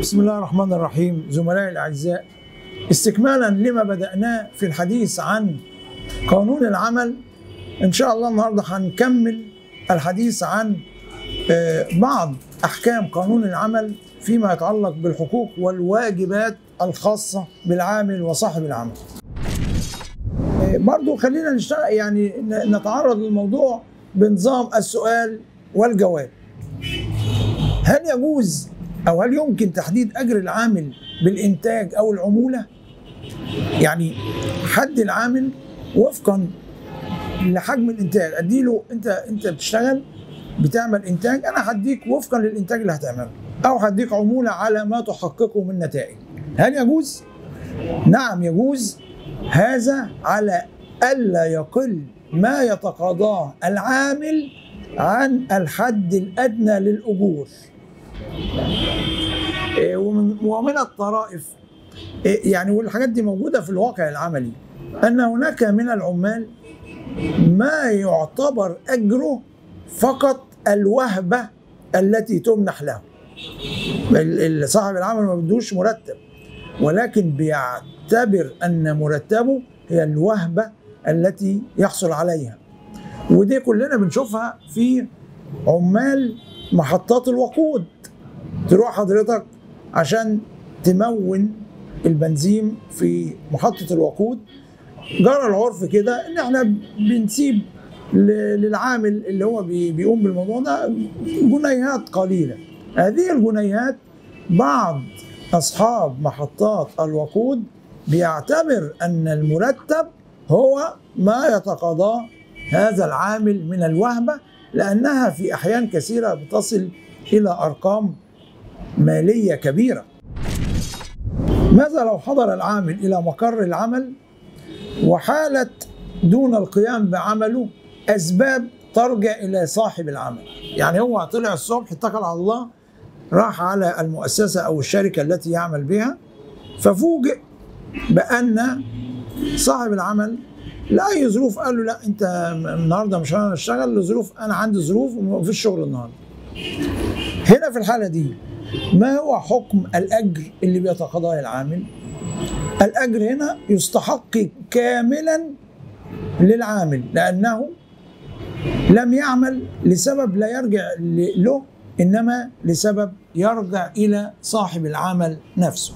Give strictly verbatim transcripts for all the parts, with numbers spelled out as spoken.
بسم الله الرحمن الرحيم. زملائي الأعزاء، استكمالا لما بدأناه في الحديث عن قانون العمل، إن شاء الله النهاردة هنكمل الحديث عن بعض أحكام قانون العمل فيما يتعلق بالحقوق والواجبات الخاصة بالعامل وصاحب العمل. برضو خلينا نشتغل يعني نتعرض للموضوع بنظام السؤال والجواب. هل يجوز أو هل يمكن تحديد أجر العامل بالإنتاج أو العمولة؟ يعني حد العامل وفقا لحجم الإنتاج، أديله أنت أنت بتشتغل بتعمل إنتاج، أنا هديك وفقا للإنتاج اللي هتعمله، أو هديك عمولة على ما تحققه من نتائج. هل يجوز؟ نعم يجوز، هذا على ألا يقل ما يتقاضاه العامل عن الحد الأدنى للأجور. ومن ومن الطرائف يعني والحاجات دي موجودة في الواقع العملي أن هناك من العمال ما يعتبر أجره فقط الوهبة التي تمنح له. صاحب العمل ما بدوش مرتب، ولكن بيعتبر أن مرتبه هي الوهبة التي يحصل عليها. ودي كلنا بنشوفها في عمال محطات الوقود. تروح حضرتك عشان تمون البنزين في محطة الوقود، جرى العرف كده ان احنا بنسيب للعامل اللي هو بيقوم بالموضوع ده جنيهات قليلة. هذه الجنيهات بعض أصحاب محطات الوقود بيعتبر أن المرتب هو ما يتقاضاه هذا العامل من الوهبة، لأنها في أحيان كثيرة بتصل إلى أرقام مالية كبيرة. ماذا لو حضر العامل إلى مقر العمل وحالت دون القيام بعمله أسباب ترجع إلى صاحب العمل؟ يعني هو طلع الصبح اتكل على الله، راح على المؤسسة أو الشركة التي يعمل بها، ففوجئ بأن صاحب العمل لأي ظروف قال له لا أنت النهارده مش هنشتغل لظروف، أنا عندي ظروف ومفيش شغل النهارده. هنا في الحالة دي ما هو حكم الأجر اللي بيتقاضاه العامل؟ الأجر هنا يستحق كاملا للعامل، لأنه لم يعمل لسبب لا يرجع له، إنما لسبب يرجع إلى صاحب العمل نفسه.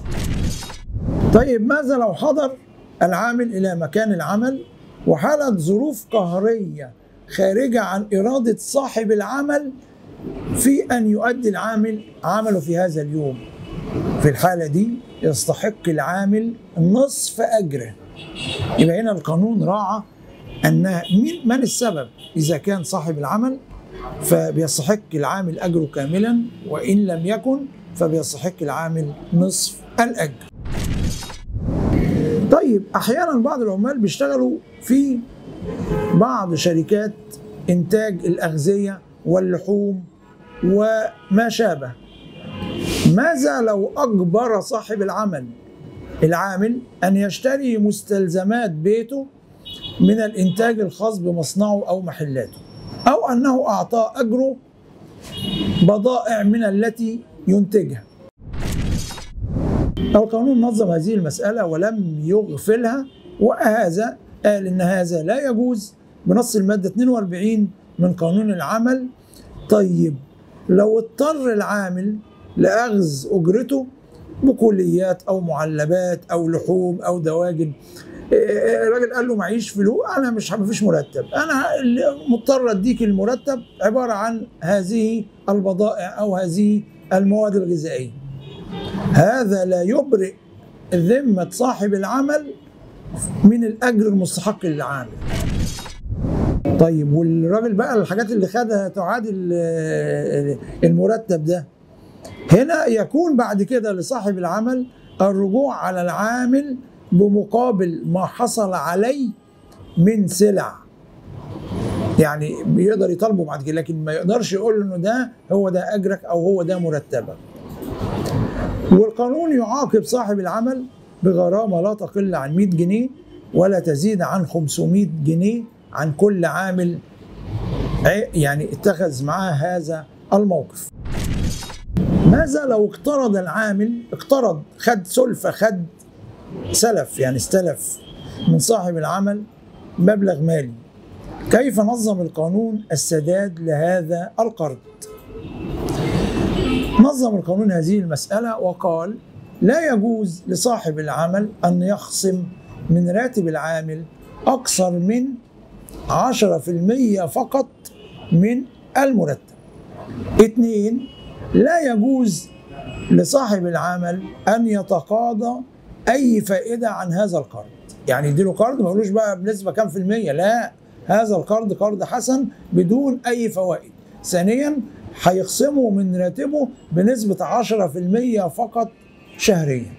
طيب ماذا لو حضر العامل إلى مكان العمل وحالت ظروف قهرية خارجة عن إرادة صاحب العمل في أن يؤدي العامل عمله في هذا اليوم؟ في الحالة دي يستحق العامل نصف أجره. يبقى هنا القانون راعى أن من السبب. إذا كان صاحب العمل فبيستحق العامل أجره كاملا، وإن لم يكن فبيستحق العامل نصف الأجر. طيب أحيانا بعض العمال بيشتغلوا في بعض شركات إنتاج الأغذية واللحوم وما شابه. ماذا لو أجبر صاحب العمل العامل أن يشتري مستلزمات بيته من الإنتاج الخاص بمصنعه أو محلاته، أو أنه أعطاه أجره بضائع من التي ينتجها؟ القانون نظم هذه المسألة ولم يغفلها، وهذا قال إن هذا لا يجوز بنص المادة اثنين وأربعين من قانون العمل. طيب لو اضطر العامل لأخذ أجرته بكليات أو معلبات أو لحوم أو دواجن، الراجل قال له معيش فلوس، أنا مش مفيش مرتب، أنا مضطر أديك المرتب عبارة عن هذه البضائع أو هذه المواد الغذائية، هذا لا يبرئ ذمة صاحب العمل من الأجر المستحق للعامل. طيب والراجل بقى الحاجات اللي خدها تعادل المرتب ده، هنا يكون بعد كده لصاحب العمل الرجوع على العامل بمقابل ما حصل عليه من سلع. يعني بيقدر يطالبه بعد كده، لكن ما يقدرش يقول له انه ده هو ده اجرك او هو ده مرتبك. والقانون يعاقب صاحب العمل بغرامة لا تقل عن مئة جنيه ولا تزيد عن خمسمئة جنيه عن كل عامل يعني اتخذ معاه هذا الموقف. ماذا لو اقترض العامل، اقترض خد سلفة، خد سلف يعني استلف من صاحب العمل مبلغ مالي، كيف نظم القانون السداد لهذا القرض؟ نظم القانون هذه المسألة وقال: لا يجوز لصاحب العمل أن يخصم من راتب العامل أكثر من عشرة في المية فقط من المرتب. اثنين، لا يجوز لصاحب العمل أن يتقاضى أي فائدة عن هذا القرض. يعني يديله قرض ما يقولوش بقى بنسبة كام في المية، لا، هذا القرض قرض حسن بدون أي فوائد. ثانيا، هيخصمه من راتبه بنسبة عشرة في المية فقط شهريا.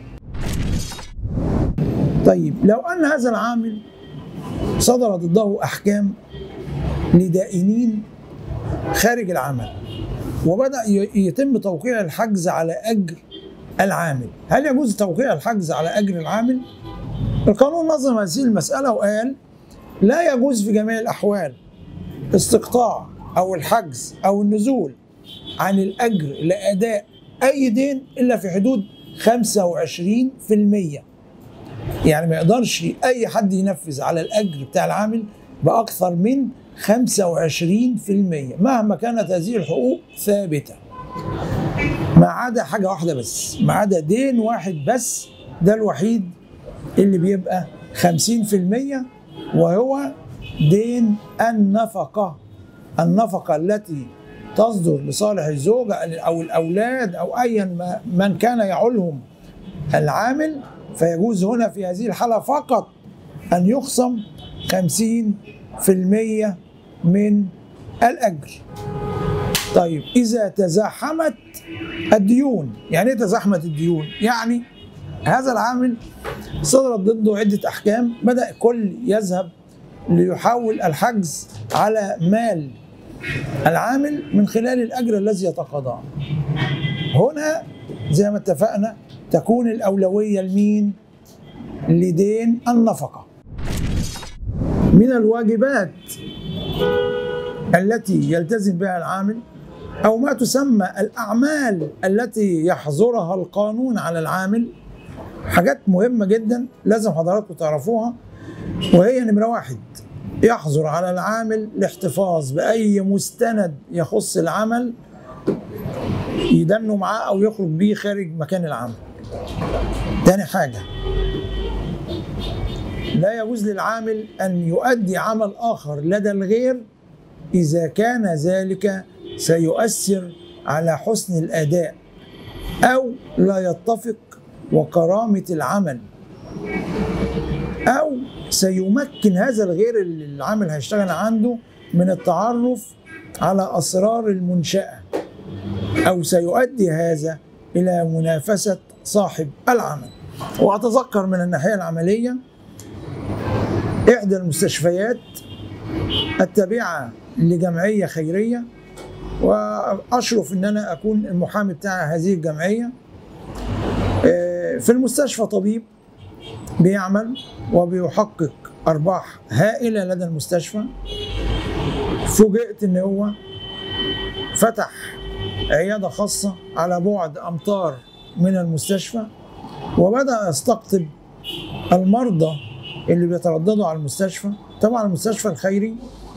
طيب لو أن هذا العامل صدر ضده أحكام لدائنين خارج العمل وبدأ يتم توقيع الحجز على أجر العامل، هل يجوز توقيع الحجز على أجر العامل؟ القانون نظم هذه المسألة وقال: لا يجوز في جميع الأحوال استقطاع أو الحجز أو النزول عن الأجر لأداء أي دين إلا في حدود خمسة وعشرين في المية. يعني ما يقدرش أي حد ينفذ على الأجر بتاع العامل بأكثر من خمسة وعشرين في المية مهما كانت هذه الحقوق ثابتة، ما عدا حاجة واحدة بس، ما عدا دين واحد بس، ده الوحيد اللي بيبقى خمسين في المية، وهو دين النفقة. النفقة التي تصدر لصالح الزوجة أو الأولاد أو أيا من كان يعولهم العامل، فيجوز هنا في هذه الحالة فقط أن يخصم خمسين في المية من الأجر. طيب إذا تزاحمت الديون، يعني إيه تزاحمت الديون؟ يعني هذا العامل صدرت ضده عدة أحكام، بدأ الكل يذهب ليحاول الحجز على مال العامل من خلال الأجر الذي يتقاضاه. هنا زي ما اتفقنا تكون الأولوية لمين؟ لدين النفقة. من الواجبات التي يلتزم بها العامل أو ما تسمى الأعمال التي يحظرها القانون على العامل، حاجات مهمة جدا لازم حضراتكم تعرفوها، وهي نمرة واحد: يحظر على العامل الاحتفاظ بأي مستند يخص العمل يدنه معاه أو يخرج بيه خارج مكان العمل. تاني حاجة: لا يجوز للعامل أن يؤدي عمل آخر لدى الغير إذا كان ذلك سيؤثر على حسن الأداء أو لا يتفق وكرامة العمل، أو سيمكن هذا الغير اللي العامل هيشتغل عنده من التعرف على أسرار المنشأة، أو سيؤدي هذا إلى منافسة صاحب العمل. وأتذكر من الناحية العملية إحدى المستشفيات التابعة لجمعية خيرية، وأشرف إن أنا أكون المحامي بتاع هذه الجمعية. في المستشفى طبيب بيعمل وبيحقق أرباح هائلة لدى المستشفى، فوجئت إن هو فتح عيادة خاصة على بعد أمتار من المستشفى، وبدأ يستقطب المرضى اللي بيترددوا على المستشفى. طبعا المستشفى الخيري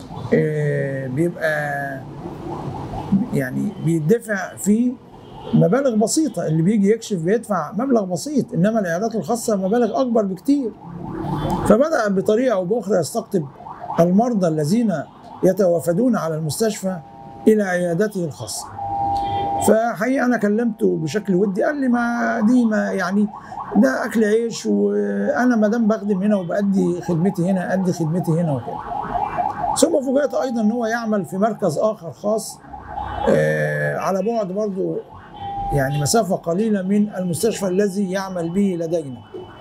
بيبقى يعني بيدفع فيه مبالغ بسيطة، اللي بيجي يكشف بيدفع مبلغ بسيط، إنما العيادات الخاصة مبالغ أكبر بكتير. فبدأ بطريقة أو بأخرى يستقطب المرضى الذين يتوافدون على المستشفى إلى عيادته الخاصة. فحقيقة أنا كلمته بشكل ودي، قال لي ما دي ما يعني ده أكل عيش، وأنا ما دام بخدم هنا وبأدي خدمتي هنا أدي خدمتي هنا وكده. ثم فوجئت أيضا إن هو يعمل في مركز آخر خاص آه على بعد برضه يعني مسافة قليلة من المستشفى الذي يعمل به لدينا.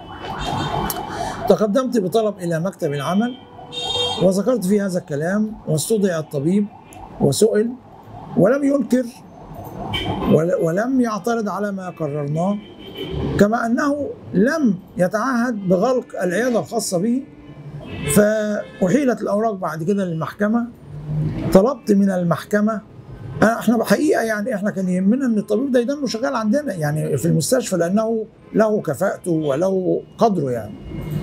تقدمت بطلب إلى مكتب العمل وذكرت فيه هذا الكلام، واستدعي الطبيب وسئل ولم ينكر ولم يعترض على ما قررناه، كما أنه لم يتعهد بغلق العيادة الخاصة به. فأحيلت الأوراق بعد كده للمحكمة. طلبت من المحكمة احنا بحقيقه يعني احنا كان يهمنا ان الطبيب ده يضل شغال عندنا يعني في المستشفى، لانه له كفاءته وله قدره يعني.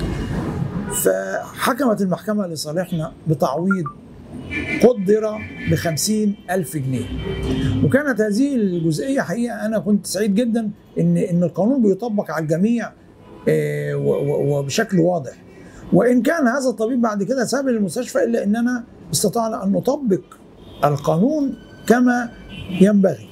فحكمت المحكمه لصالحنا بتعويض قدر بخمسين ألف جنيه. وكانت هذه الجزئيه حقيقه انا كنت سعيد جدا ان ان القانون بيطبق على الجميع وبشكل واضح. وان كان هذا الطبيب بعد كده ساب المستشفى، الا اننا استطعنا ان نطبق القانون كما ينبغي.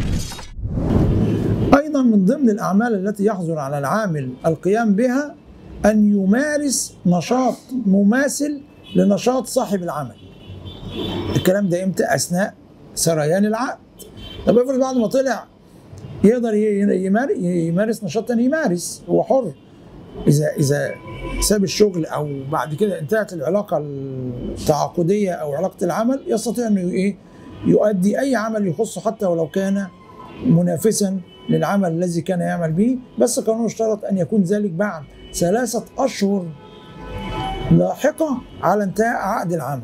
ايضا من ضمن الاعمال التي يحظر على العامل القيام بها ان يمارس نشاط مماثل لنشاط صاحب العمل. الكلام ده امتى؟ اثناء سريان العقد. طب افرض بعد ما طلع يقدر يمارس نشاط تاني، يمارس، هو حر. اذا اذا ساب الشغل او بعد كده انتهت العلاقه التعاقديه او علاقه العمل، يستطيع انه ايه يؤدي اي عمل يخصه حتى ولو كان منافسا للعمل الذي كان يعمل به، بس القانون اشترط ان يكون ذلك بعد ثلاثه اشهر لاحقه على انتهاء عقد العمل.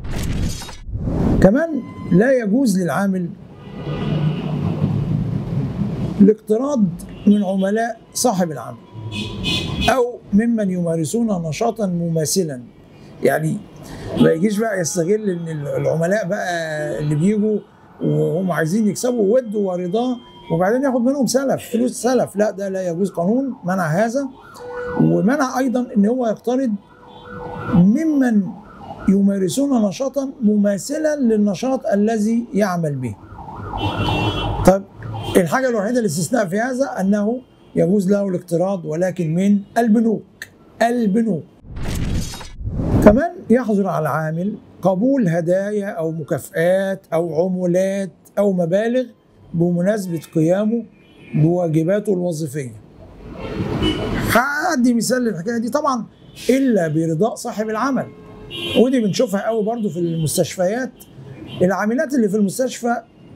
كمان لا يجوز للعامل الاقتراض من عملاء صاحب العمل او ممن يمارسون نشاطا مماثلا. يعني ما يجيش بقى يستغل ان العملاء بقى اللي بيجوا وهم عايزين يكسبوا وده ورضاه وبعدين ياخد منهم سلف، فلوس سلف. لا، ده لا يجوز، قانون منع هذا. ومنع ايضا ان هو يقترض ممن يمارسون نشاطا مماثلا للنشاط الذي يعمل به. طيب الحاجه الوحيده الاستثناء في هذا انه يجوز له الاقتراض، ولكن من البنوك. البنوك كمان يحظر على العامل قبول هدايا او مكافآت او عمولات او مبالغ بمناسبه قيامه بواجباته الوظيفيه. هادي مثال للحكايه دي طبعا الا برضاء صاحب العمل، ودي بنشوفها قوي برضو في المستشفيات. العاملات اللي في المستشفى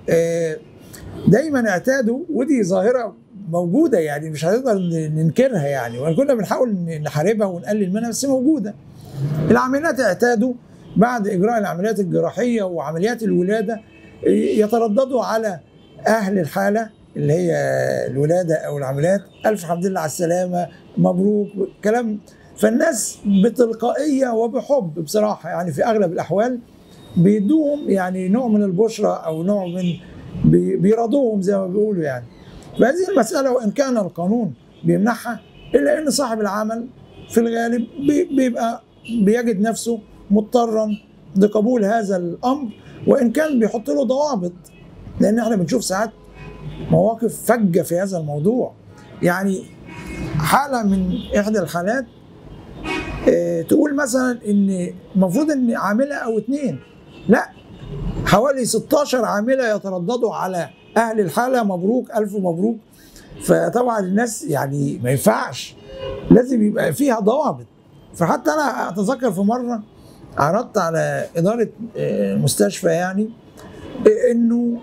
دايما اعتادوا، ودي ظاهره موجوده يعني مش هنقدر ننكرها يعني، وكنا بنحاول نحاربها ونقلل منها بس موجوده. العاملات اعتادوا بعد اجراء العمليات الجراحيه وعمليات الولاده يترددوا على اهل الحاله اللي هي الولاده او العمليات، الف حمد لله على السلامه، مبروك، كلام. فالناس بتلقائيه وبحب بصراحه يعني في اغلب الاحوال بيدوهم يعني نوع من البشرى او نوع من بيرضوهم زي ما بيقولوا يعني. فهذه المساله وان كان القانون بيمنعها، الا ان صاحب العمل في الغالب بيبقى بيجد نفسه مضطرا لقبول هذا الامر، وان كان بيحط له ضوابط، لان احنا بنشوف ساعات مواقف فجه في هذا الموضوع. يعني حاله من احدى الحالات اه تقول مثلا ان المفروض ان عامله او اتنين، لا، حوالي ستاشر عامله يترددوا على اهل الحاله مبروك، الف مبروك. فطبعا الناس يعني ما ينفعش، لازم يبقى فيها ضوابط. فحتى انا اتذكر في مره عرضت على اداره مستشفى يعني انه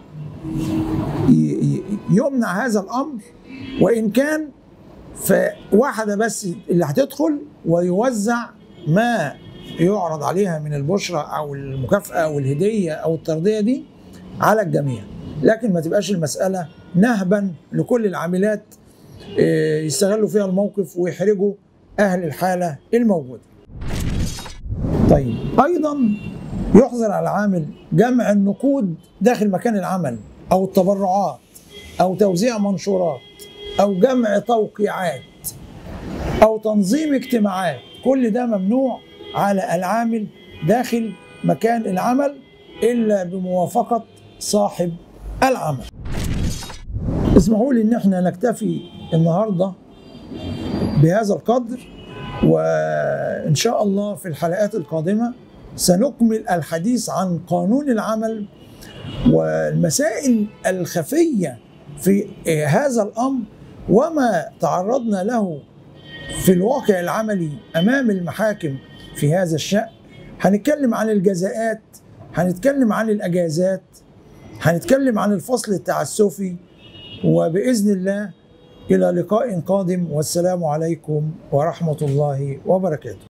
يمنع هذا الامر، وان كان فواحده بس اللي هتدخل ويوزع ما يعرض عليها من البشرى او المكافاه او الهديه او الترضيه دي على الجميع، لكن ما تبقاش المساله نهبا لكل العاملات يستغلوا فيها الموقف ويحرجوا اهل الحاله الموجوده. طيب ايضا يحظر على العامل جمع النقود داخل مكان العمل او التبرعات او توزيع منشورات او جمع توقيعات او تنظيم اجتماعات. كل ده ممنوع على العامل داخل مكان العمل الا بموافقه صاحب العمل. اسمحوا لي ان احنا نكتفي النهارده بهذا القدر، وان شاء الله في الحلقات القادمه سنكمل الحديث عن قانون العمل والمسائل الخفيه في هذا الامر وما تعرضنا له في الواقع العملي امام المحاكم في هذا الشأن. هنتكلم عن الجزاءات، هنتكلم عن الاجازات، هنتكلم عن الفصل التعسفي، وبإذن الله إلى لقاء قادم، والسلام عليكم ورحمة الله وبركاته.